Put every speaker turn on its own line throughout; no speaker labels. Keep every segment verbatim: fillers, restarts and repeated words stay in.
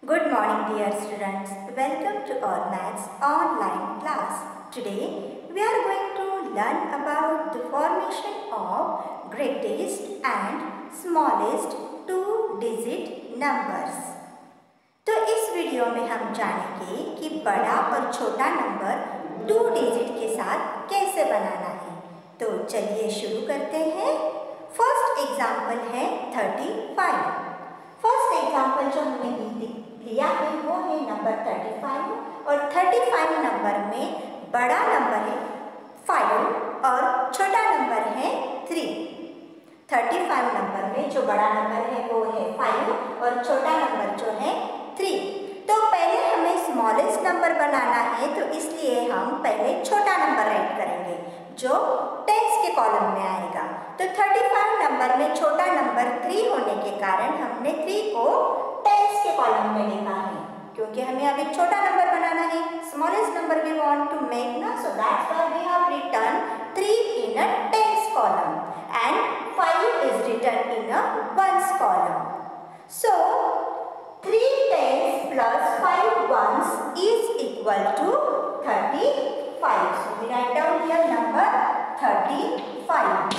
Good morning dear students. Welcome to our maths online class. Today we are going to learn about the formation of greatest and smallest two digit numbers. तो इस video में हम जानेंगे कि बड़ा और छोटा नंबर टू डिजिट के साथ कैसे बनाना है। तो चलिए शुरू करते हैं। फर्स्ट एग्जाम्पल है थर्टी फाइव। फर्स्ट एग्जाम्पल जो हमने लिया है वो है नंबर थर्टी फाइव और थर्टी फाइव नंबर में बड़ा नंबर है फाइव और छोटा नंबर है थ्री। थर्टी फाइव नंबर में जो बड़ा नंबर है वो है फाइव और छोटा नंबर जो है थ्री। तो पहले हमें स्मॉलेस्ट नंबर बनाना है, तो इसलिए हम पहले छोटा नंबर राइट करेंगे जो टेंस के कॉलम में आएगा। तो थर्टी फाइव नंबर में छोटा नंबर थ्री होने के कारण हमने थ्री को टेंस के कॉलम में लिखा है, क्योंकि हमें अब एक छोटा नंबर बनाना है। Smallest number we want to make ना, so that's why we have written three in a tens column and five is written in a ones column. So three tens plus five ones is equal to thirty five. So we write down here number thirty five.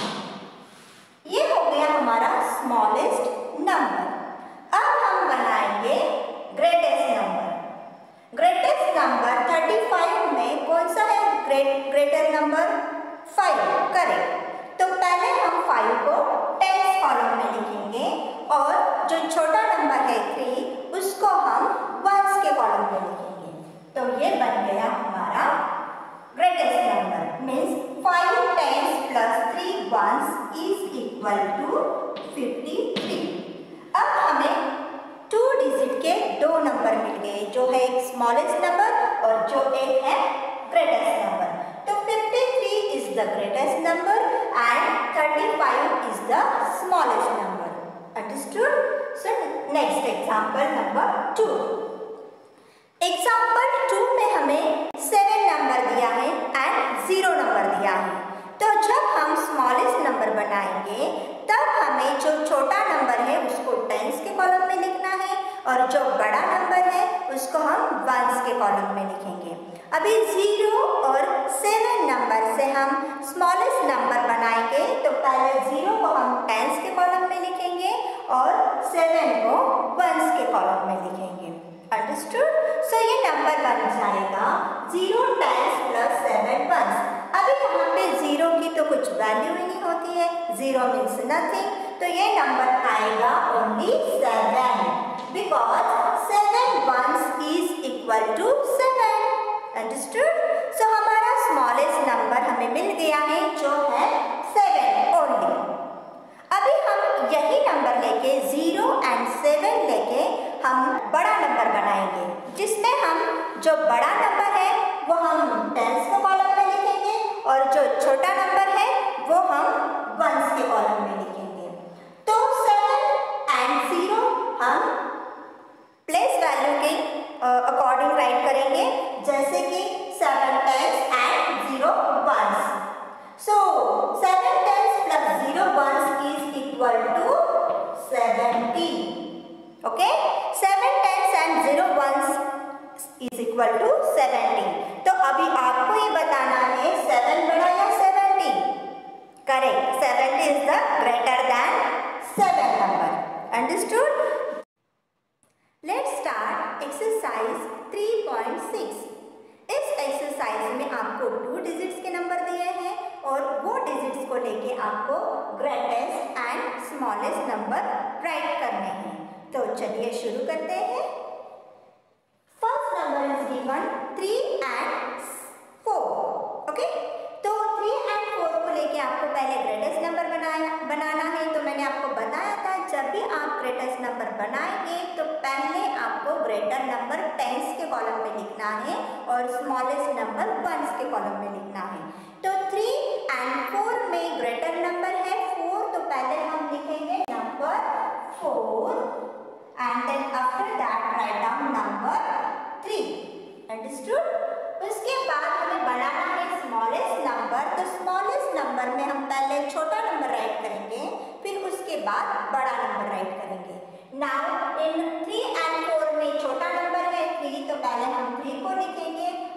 ये हो गया हमारा smallest number. अब हम बनाएंगे greatest number. Greatest number thirty five में कौन सा है great greater number? Five. Correct. तो पहले हम फाइव को टेंस कॉलम में लिखेंगे और जो छोटा नंबर है थ्री उसको हम वंस के कॉलम में लिखेंगे। तो ये बन गया हमारा greatest number. Means five tens plus three ones is equal to fifty three. अब हमें टू डिजिट के दो नंबर मिल गए, जो है एक स्मॉलेस्ट नंबर और जो एक है ग्रेटेस्ट नंबर। तो fifty three is the greatest number and thirty five is the smallest number. Understood? So next example number two. Example two में हमें सेवन नंबर दिया है एंड जीरो नंबर दिया है। तो जब हम स्मॉलेस्ट नंबर बनाएंगे तब हमें जो छोटा नंबर है उसको टेंस के कॉलम में लिखना है और जो बड़ा नंबर है उसको हम वंस के कॉलम में लिखेंगे। अभी जीरो और सेवन नंबर से हम स्मॉलेस्ट नंबर बनाएंगे, तो पहले जीरो को हम टेंस के कॉलम में लिखेंगे और सेवन को वंस के कॉलम में लिखेंगे। अंडरस्टूड? सो ये नंबर बन जाएगा zero tens plus seven ones. अभी यहाँ पे जीरो की तो कुछ वैल्यू ही नहीं होती है, जीरो मीन्स नथिंग, तो ये नंबर आएगा only seven, because seven ones is equal to seven. Understood? So हमारा स्मॉलेस्ट नंबर हमें मिल गया है जो है सेवन ओनली। अभी हम यही नंबर लेके जीरो एंड सेवन लेके हम बड़ा नंबर बनाएंगे, जिसमें हम जो बड़ा नंबर है वो हम टेंस के कॉलम में लिखेंगे और जो छोटा नंबर है वो हम वंस के कॉलम में लिखेंगे। तो सेवन एंड जीरो हम प्लेस वैल्यू के अकॉर्डिंग राइट करेंगे, जैसे कि seven tens and zero ones. So seven tens plus zero ones is equal to seventy. Okay, seven tens and zero ones is equal to seventy. तो अभी आपको ये बताना है सेवन बड़ा या seventy? Correct, seventy is the greater than seven number. Understood? Let's start exercise three point six. इस exercise में आपको टू डिजिट्स के नंबर दिए हैं और वो डिजिट्स को लेके आपको greatest and smallest number write करने हैं। तो चलिए शुरू करते हैं। First number is given three and four. Okay, तो थ्री एंड फोर को लेके आपको पहले ग्रेटेस्ट नंबर बनाया बनाना है। तो मैंने आपको बताया था जब भी आप ग्रेटेस्ट नंबर बनाएंगे तो पहले आपको ग्रेटर नंबर टेंस के कॉलम में लिखना है और स्मॉलेस्ट नंबर वंस के कॉलम में लिखना है। तो थ्री एंड फोर में ग्रेटर नंबर है फोर, तो पहले हम लिखेंगे number four and then after that write down number three. Understood? उसके बाद हमें बनाना है स्मॉलेस्ट नंबर। तो स्मॉलेस्ट नंबर में हम पहले छोटा नंबर राइट करेंगे, फिर उसके बाद बड़ा नंबर राइट करेंगे। Now in three and four में छोटा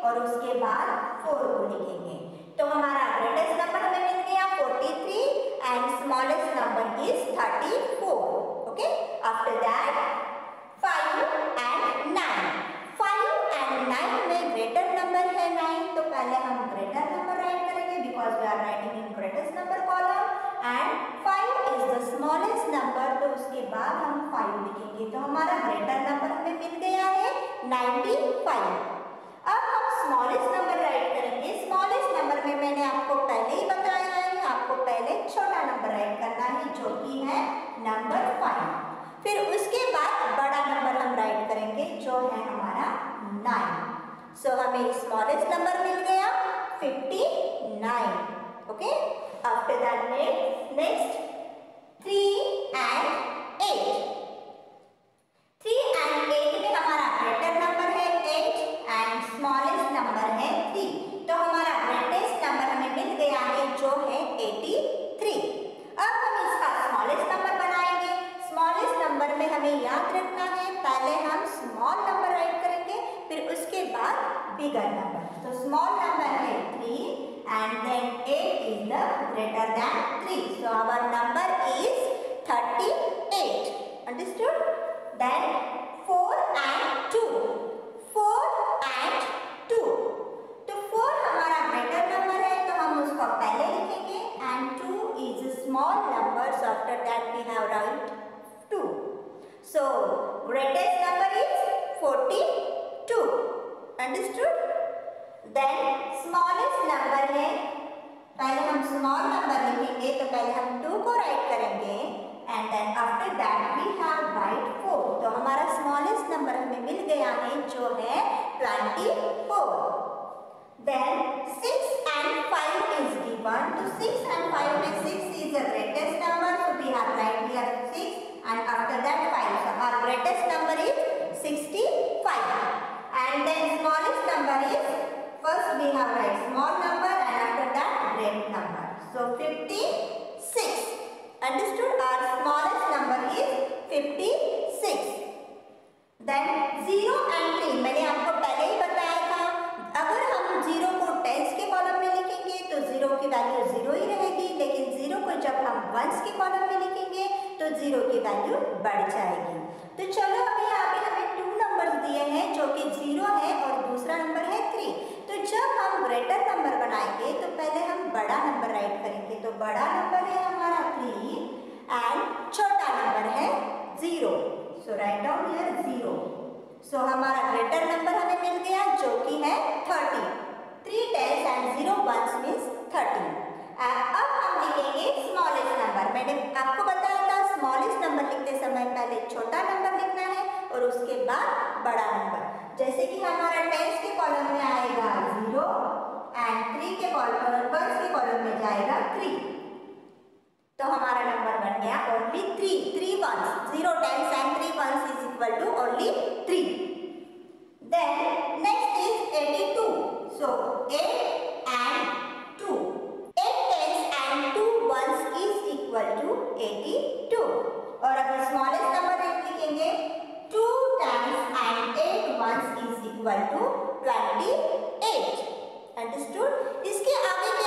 और उसके बाद फोर को लिखेंगे। तो हमारा ग्रेटेस्ट नंबर हमें मिल गया forty three and smallest number is thirty four. Okay, after that five and nine. Five and nine में ग्रेटर नंबर है नाइन, तो पहले हम ग्रेटर नंबर राइट करेंगे because we are writing in greatest number column and five is the smallest number, तो उसके बाद हम फाइव लिखेंगे। तो हमारा ग्रेटर नंबर हमें मिल गया है नाइन्टी फाइव। अब हम स्मॉलेस्ट नंबर राइट करेंगे। स्मॉलेस्ट नंबर में मैंने आपको पहले ही बताया है, आपको पहले छोटा नंबर राइट करना है जो कि है नंबर फाइव। फिर उसके बाद बड़ा नंबर हम राइट करेंगे जो है हमारा नाइन। सो so, हमें स्मॉलेस्ट नंबर मिल गया fifty nine. Okay, after that next three and eight. Three and eight में हमारा ग्रेटर नंबर है एट एंड स्मॉलेस्ट नंबर है थ्री, तो हमारा ग्रेटेस्ट नंबर हमें मिल गया है जो है एटी थ्री। अब हम इसका स्मॉलेस्ट नंबर बनाएंगे। स्मॉलेस्ट नंबर में हमें याद रखना है पहले हम स्मॉल नंबर राइट करेंगे, फिर उसके बाद बिगर नंबर। तो स्मॉल नंबर है three and then eight is the greater than three, so our number is thirty eight. Understood? Then four and two. Four and two, तो फोर हमारा greater number है तो हम उसको पहले लिखेंगे and two is small number, so after that we have write two. So greatest number is forty two. Understood? Then smallest number है, पहले हम स्मॉल नंबर लिखेंगे तो पहले हम टू को राइट करेंगे and then after that we have write four, तो हमारा स्मॉलेस्ट नंबर हमें मिल गया है जो है twenty four. Then six and five is given, तो सिक्स एंड फाइव में six is the greatest number, so we have right here six and after that five, so our greatest number is sixty-five and then smallest number is, first we have right small number and after that great number, so fifty-six. Understood? Our smallest number is fifty-six. Then zero and three, मैंने आपको पहले ही बताया था अगर हम zero को tense के column में लिखेंगे तो जीरो की वैल्यू जीरो ही रहेगी, लेकिन जीरो को जब हम वंस के कॉलम में लिखेंगे तो जीरो की वैल्यू बढ़ जाएगी। तो चलो अभी यहाँ पे हमें टू नंबर्स दिए हैं जो कि जीरो है और दूसरा नंबर है थ्री। तो जब हम ग्रेटर नंबर बनाएंगे तो पहले हम बड़ा नंबर राइट करेंगे, तो बड़ा नंबर है हमारा थ्री एंड छोटा नंबर है zero, so write down here zero. So हमारा ग्रेटर नंबर हमें मिल गया जो कि है thirty. Three tens and zero ones means thirty. अब हम लिखेंगे स्मॉलेस्ट नंबर। मैंने आपको बताया था स्मॉलेस्ट नंबर लिखते समय पहले छोटा नंबर लिखना है और उसके बाद बड़ा नंबर। जैसे कि हमारा टेंस के कॉलम में आएगा जीरो एंड थ्री के कॉलम वंस के कॉलम में जाएगा थ्री, तो हमारा नंबर बन गया only three. Three ones, zero tens and three ones is equal to only three. Then next is eighty two, so eight and two, eight tens and two ones is equal to eighty two. और अगर smallest number लिखेंगे two times and eight ones is equal to twenty eight. Understood? इसके आगे